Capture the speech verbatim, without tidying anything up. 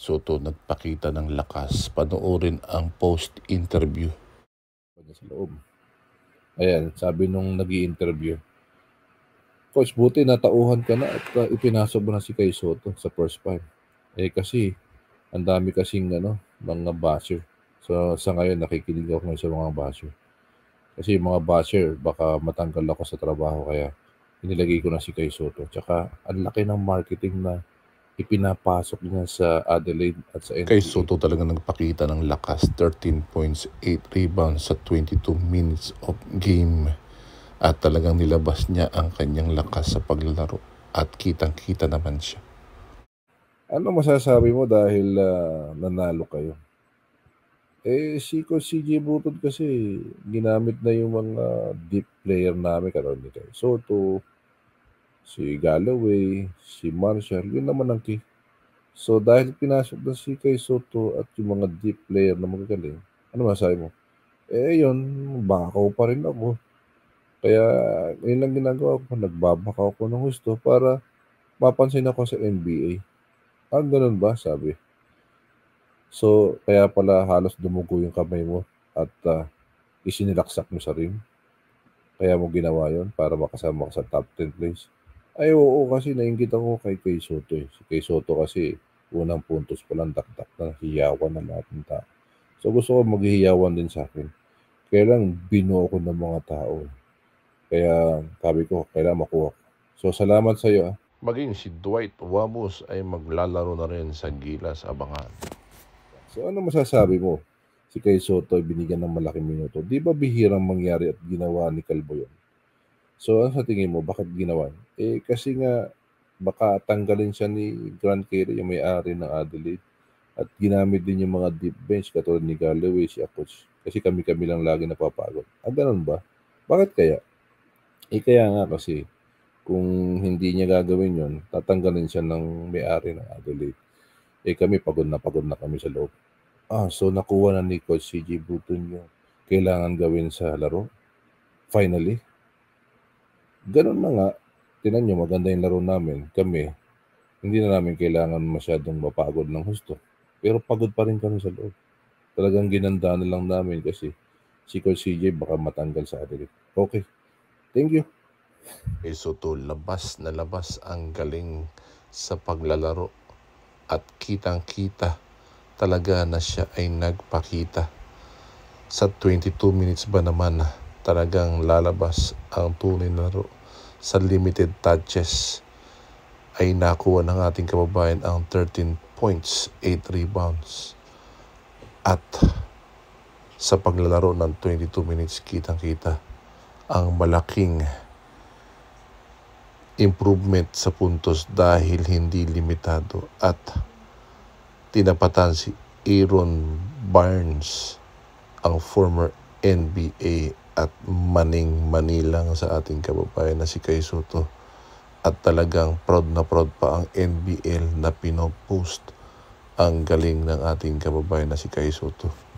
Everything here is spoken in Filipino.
Soto nagpakita ng lakas. Panoorin ang post-interview. Sa loob. Ayan, sabi nung nag-i-interview, Coach, buti natauhan ka na at uh, ipinasok mo na si Kai Soto sa first five. Eh kasi, ang dami kasing ano, mga basher. So sa ngayon, nakikinig ako ngayon sa mga basher. Kasi yung mga basher, baka matanggal ako sa trabaho kaya inilagay ko na si Kai Soto. Tsaka, ang laki ng marketing na ipinapasok niya sa Adelaide at sa N B A. Kai Soto talaga nagpakita ng lakas. thirteen points, eight rebounds sa twenty-two minutes of game. At talagang nilabas niya ang kanyang lakas sa paglalaro. At kitang-kita naman siya. Ano masasabi mo dahil uh, nanalo kayo? Eh, si Coach C J Butod kasi ginamit na yung mga deep player namin, katulad ni Kai Soto, si Galloway, si Marshall, yun naman ang key. So dahil pinasok na si Kai Soto at yung mga deep player na magagaling, ano masasabi mo? Eh yun, bakaw pa rin ako. Kaya yun lang ginagawa ko, nagbabakaw ko ng gusto para mapansin ako sa N B A. Ah, ganun ba? Sabi. So, kaya pala halos dumugo yung kamay mo at uh, isinilaksak mo sa rim. Kaya mo ginawa yon para makasama ka sa top ten place. Ay, oo, kasi nainggit ako kay Kay Soto eh. Si Kay Soto kasi unang puntos pa lang dakdak na hiyawan na lahat ng tao. So, gusto ko maghihiyawan din sa akin. Kaya lang, binuo ko ng mga tao. Kaya sabi ko, kailangan makuha ko. So, salamat sa iyo. Ah. Maging si Dwight Wamos ay maglalaro na rin sa Gilas Abangan. So ano masasabi mo? Si Kay Soto ay binigyan ng malaking minuto. Di ba bihirang mangyari at ginawa ni Calvo yun? So ano sa tingin mo, bakit ginawa? Eh kasi nga, baka tanggalin siya ni Grant Carey, yung may-ari ng Adelaide. At ginamit din yung mga deep bench katulad ni Galloway, si Coach. Kasi kami-kami lang lagi napapagod. Ah, ganun ba? Bakit kaya? Eh kaya nga kasi, kung hindi niya gagawin yon, tatanggalin siya ng may-ari ng Adelaide. Eh kami, pagod na pagod na kami sa loob. Ah, so nakuha na ni Coach C J Button yung kailangan gawin sa laro. Finally. Ganun na nga. Tinan nyo, maganda yung laro namin. Kami, hindi na namin kailangan masyadong mapagod ng husto. Pero pagod pa rin kami sa loob. Talagang ginanda na lang namin kasi si Coach C J baka matanggal sa Adelaide. Okay. Thank you. Kay Soto, labas na labas ang galing sa paglalaro. At kitang-kita talaga na siya ay nagpakita. Sa twenty-two minutes ba naman talagang lalabas ang tunay na laro. Sa limited touches ay nakuha ng ating kababayan ang thirteen points, eight rebounds. At sa paglalaro ng twenty-two minutes, kitang-kita ang malaking improvement sa puntos dahil hindi limitado at tinapatan si Aaron Barnes, ang former N B A at maning-manilang sa ating kababayan na si Kai Soto. At talagang proud na proud pa ang N B L na pinopost ang galing ng ating kababayan na si Kai Soto.